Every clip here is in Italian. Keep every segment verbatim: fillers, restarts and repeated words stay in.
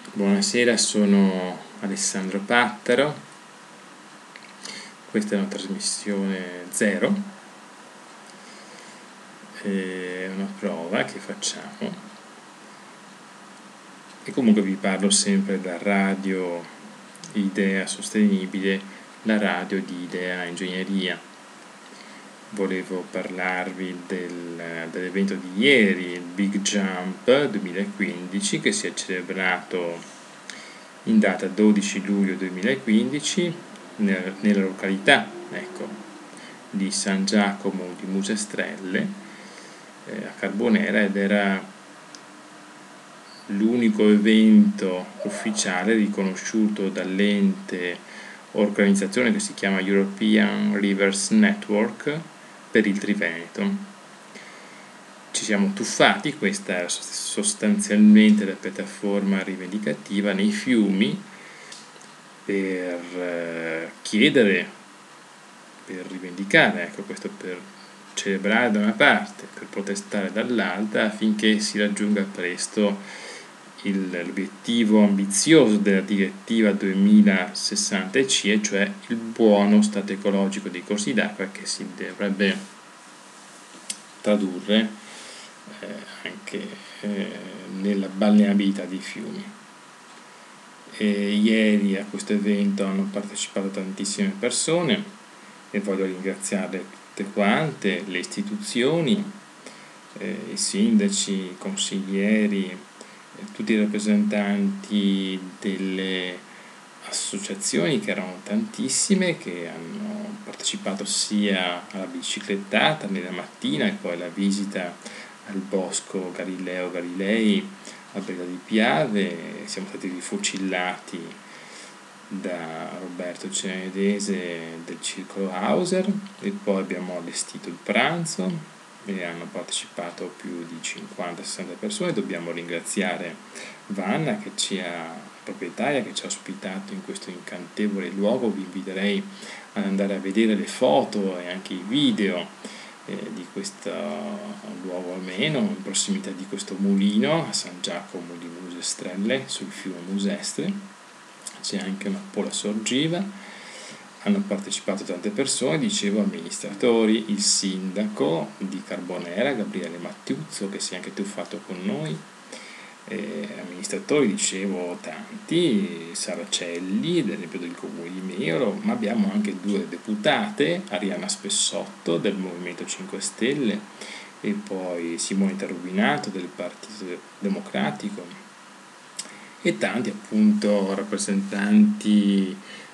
Buonasera, sono Alessandro Pattaro, questa è una trasmissione zero, è una prova che facciamo e comunque vi parlo sempre da Radio Idea Sostenibile, la radio di Idea Ingegneria. Volevo parlarvi del, dell'evento di ieri, il Big Jump duemilaquindici, che si è celebrato in data dodici luglio duemilaquindici nel, nella località ecco, di San Giacomo di Musestrelle eh, a Carbonera, ed era l'unico evento ufficiale riconosciuto dall'ente organizzazione che si chiama European Rivers Network per il Triveneto. Ci siamo tuffati, questa era sostanzialmente la piattaforma rivendicativa, nei fiumi per eh, chiedere, per rivendicare, ecco, questo per celebrare da una parte, per protestare dall'altra, affinché si raggiunga presto il, l'obiettivo ambizioso della direttiva duemilasessanta E C E, cioè il buono stato ecologico dei corsi d'acqua, che si dovrebbe tradurre eh, anche eh, nella balneabilità dei fiumi. E ieri a questo evento hanno partecipato tantissime persone e voglio ringraziare tutte quante, le istituzioni, eh, i sindaci, i consiglieri, eh, tutti i rappresentanti delle associazioni, che erano tantissime, che hanno partecipato sia alla biciclettata nella mattina e poi alla visita al bosco Galileo Galilei a Breda di Piave. Siamo stati rifucillati da Roberto Cenedese del Circolo Hauser e poi abbiamo allestito il pranzo e hanno partecipato più di cinquanta sessanta persone. Dobbiamo ringraziare Vanna, che ci ha, proprietaria, che ci ha ospitato in questo incantevole luogo. Vi inviterei ad andare a vedere le foto e anche i video eh, di questo luogo ameno, in prossimità di questo mulino a San Giacomo di Musestrelle sul fiume Musestre. C'è anche una pola sorgiva. Hanno partecipato tante persone, dicevo, amministratori, il sindaco di Carbonera, Gabriele Mattiuzzo, che si è anche tuffato con noi, eh, amministratori, dicevo, tanti, Saracelli, ad esempio del comune di Melo, ma abbiamo anche due deputate, Arianna Spessotto del Movimento cinque Stelle e poi Simonetta Rubinato del Partito Democratico, e tanti appunto rappresentanti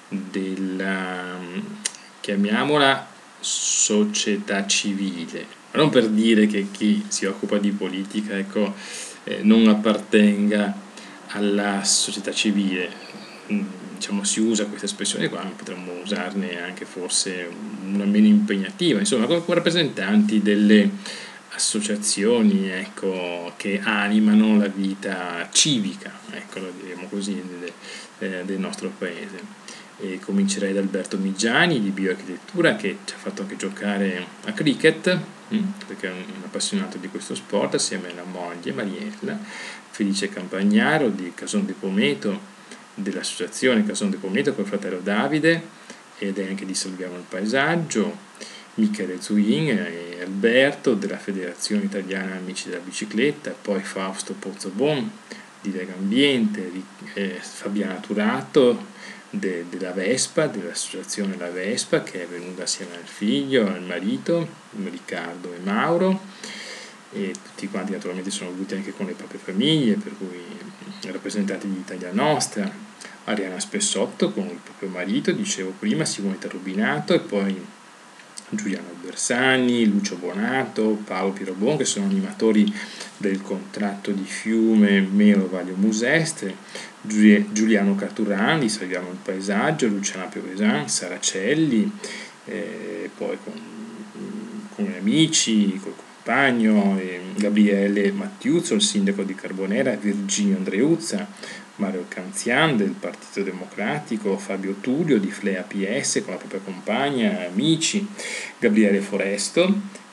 della, chiamiamola, società civile, non per dire che chi si occupa di politica ecco eh, non appartenga alla società civile. Diciamo, si usa questa espressione qua, potremmo usarne anche forse una meno impegnativa, insomma, come rappresentanti delle associazioni ecco, che animano la vita civica, ecco, lo diremo così, del, eh, del nostro paese. E comincerei da Alberto Migiani di Bioarchitettura, che ci ha fatto anche giocare a cricket, mh, perché è un, un appassionato di questo sport, assieme alla moglie Mariella. Felice Campagnaro di Cason de Pometo, dell'associazione Cason de Pometo col fratello Davide, ed è anche di Salviamo il Paesaggio. Michele Zuin e Alberto della Federazione Italiana Amici della Bicicletta, poi Fausto Pozzobon di Lega Ambiente, eh, Fabiana Turato de, della Vespa, dell'associazione La Vespa, che è venuta assieme al figlio, al marito, Riccardo e Mauro, e tutti quanti naturalmente sono venuti anche con le proprie famiglie, per cui rappresentanti di Italia Nostra, Arianna Spessotto con il proprio marito, dicevo prima, Simonetta Rubinato, e poi Giuliano Bersani, Lucio Bonato, Paolo Pirobon, che sono animatori del contratto di fiume Melo Vaglio Musestre, Giuliano Caturan di Salviamo il Paesaggio, Luciana Piovesan, Saracelli, eh, poi con, con gli amici, col compagno, eh, Gabriele Mattiuzzo, il sindaco di Carbonera, Virginio Andreuzza, Mario Canzian del Partito Democratico, Fabio Tullio di Flea P S con la propria compagna, amici, Gabriele Foresto che,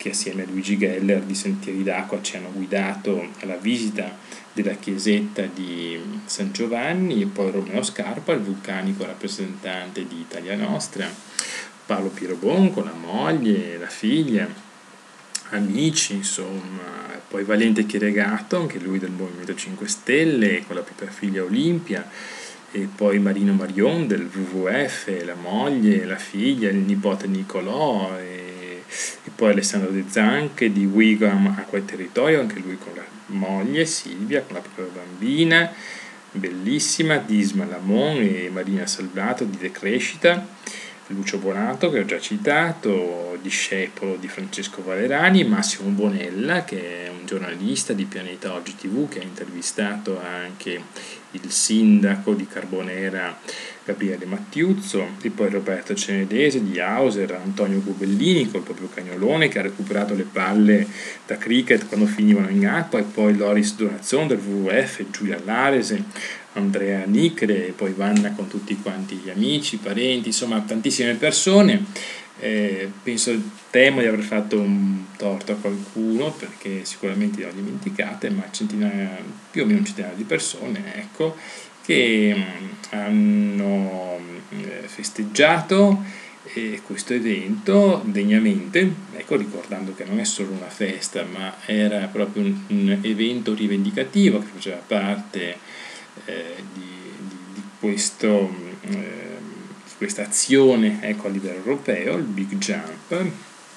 che assieme a Luigi Geller di Sentieri d'Acqua ci hanno guidato alla visita della chiesetta di San Giovanni, e poi Romeo Scarpa, il vulcanico rappresentante di Italia Nostra, Paolo Pirobon con la moglie, la figlia, amici, insomma, poi Valente Chieregato, anche lui del Movimento cinque Stelle, con la propria figlia Olimpia, e poi Marino Marion del W W F, la moglie, la figlia, il nipote Nicolò, e, e poi Alessandro De Zanche di Wigwam Acqua e Territorio, anche lui con la moglie Silvia, con la propria bambina bellissima, di Isma Lamon e Marina Salvato di Decrescita, Lucio Bonato che ho già citato, discepolo di Francesco Valerani, Massimo Bonella che è un giornalista di Pianeta Oggi tivù che ha intervistato anche il sindaco di Carbonera Gabriele Mattiuzzo, e poi Roberto Cenedese di Hauser, Antonio Gubellini col proprio cagnolone che ha recuperato le palle da cricket quando finivano in acqua, e poi Loris Donazzon del W W F, Giulia Larese, Andrea Nicre, e poi Vanna con tutti quanti gli amici, parenti, insomma tantissime persone. Eh, penso temo di aver fatto un torto a qualcuno perché sicuramente le ho dimenticate, ma centinaia, più o meno un centinaio di persone, ecco, che mh, hanno eh, festeggiato eh, questo evento degnamente, ecco, ricordando che non è solo una festa, ma era proprio un, un evento rivendicativo che faceva parte eh, di, di, di questo eh, questa azione, ecco, a livello europeo, il Big Jump.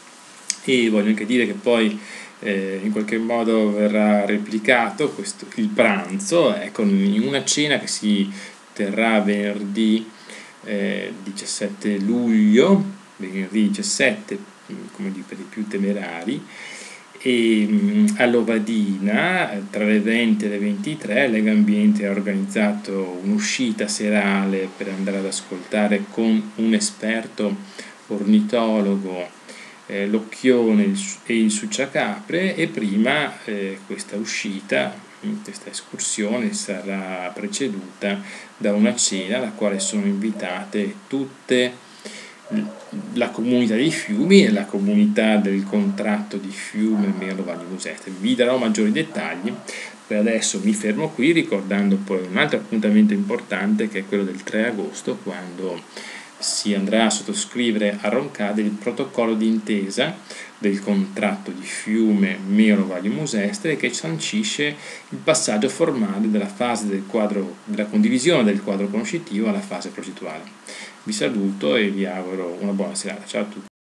E voglio anche dire che poi eh, in qualche modo verrà replicato questo, il pranzo, ecco, in una cena che si terrà venerdì eh, diciassette luglio, venerdì diciassette, come dico, per i più temerari, e a Lovadina tra le venti e le ventitré Lega Ambiente ha organizzato un'uscita serale per andare ad ascoltare con un esperto ornitologo eh, l'occhione e il succiacapre, e prima eh, questa uscita, questa escursione sarà preceduta da una cena alla quale sono invitate tutte la comunità dei fiumi e la comunità del contratto di fiume Merlo Valle Musette. Vi darò maggiori dettagli. Per adesso mi fermo qui, ricordando poi un altro appuntamento importante che è quello del tre agosto, quando si andrà a sottoscrivere a Roncade il protocollo d'intesa del contratto di fiume Merlo Valle Musette, che sancisce il passaggio formale della fase del quadro, della condivisione del quadro conoscitivo alla fase progettuale. Vi saluto e vi auguro una buona serata. Ciao a tutti.